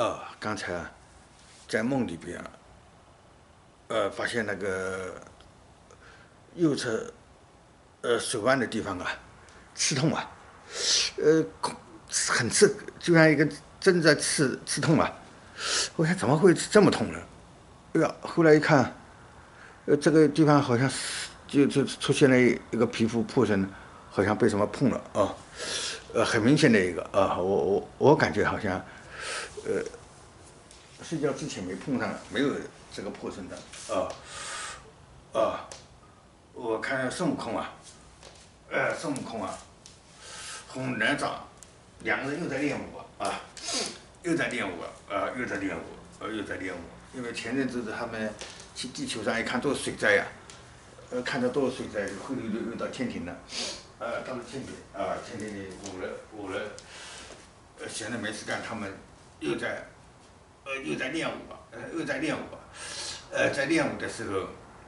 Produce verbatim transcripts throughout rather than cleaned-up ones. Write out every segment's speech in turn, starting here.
哦，刚才啊，在梦里边啊，呃，发现那个右侧呃手腕的地方啊，刺痛啊，呃，很刺，就像一根针在刺刺痛啊。我想怎么会这么痛呢？哎呀，后来一看，呃，这个地方好像是就就出现了一个皮肤破损，好像被什么碰了啊，呃，很明显的一个啊，我我我感觉好像睡觉之前没碰上，没有这个破损的啊啊，我看孙悟空啊，呃，孙悟空啊，和哪吒两个人又在练武啊，啊又在练武啊，又在练武，呃，又在练武。因为前阵子他们去地球上一看都是水灾呀、呃，看到都是水灾，后头又又到天庭了，呃，到了天庭啊，天庭里五了五了，呃，闲着没事干，他们又在呃又在练武啊，呃，又在练武啊，呃，在练武的时候，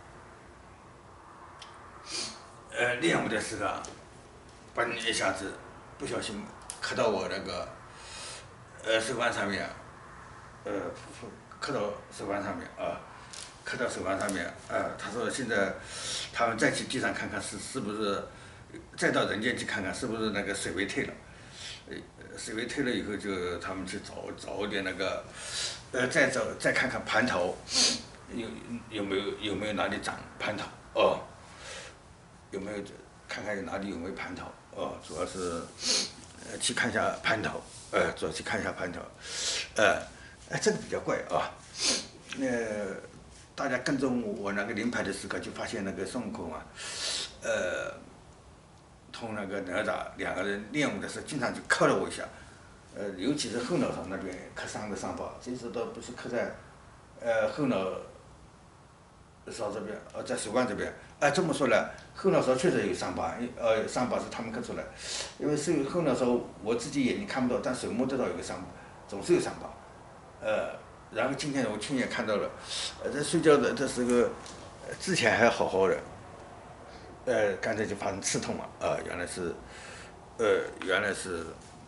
呃，练武的时候啊，嘣一下子不小心磕到我那个呃手腕上面，呃，磕到手腕上面啊，磕到手腕上面，啊，他说现在他们再去地上看看是是不是，再到人间去看看是不是那个水位退了，呃，水位退了以后就他们去找找点那个，呃，再找再看看蟠桃，有有没有有没有哪里长蟠桃哦，有没有看看有哪里有没有蟠桃哦，主要是呃去看一下蟠桃，呃，主要去看一下蟠桃，呃，哎，这个比较怪啊，呃，大家跟踪我那个灵牌的时刻，就发现那个孙悟空啊，呃，同那个哪吒两个人练武的时候，经常就磕了我一下，呃，尤其是后脑勺那边磕伤的伤疤，这次倒不是磕在，呃，后脑勺这边，呃，在手腕这边，哎，这么说来，后脑勺确实有伤疤，因呃，伤疤是他们磕出来，因为是后脑勺我自己眼睛看不到，但手摸得到有个伤疤，总是有伤疤，呃，然后今天我亲眼看到了，呃，在睡觉的这时候，呃之前还好好的，呃，刚才就发生刺痛了，啊、原来是，呃，原来是，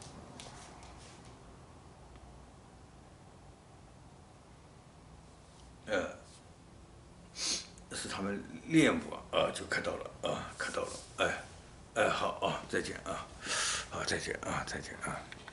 呃，是他们练武啊，就看到了啊，看到了，哎，哎，好啊，再见啊，好，再见啊，再见啊。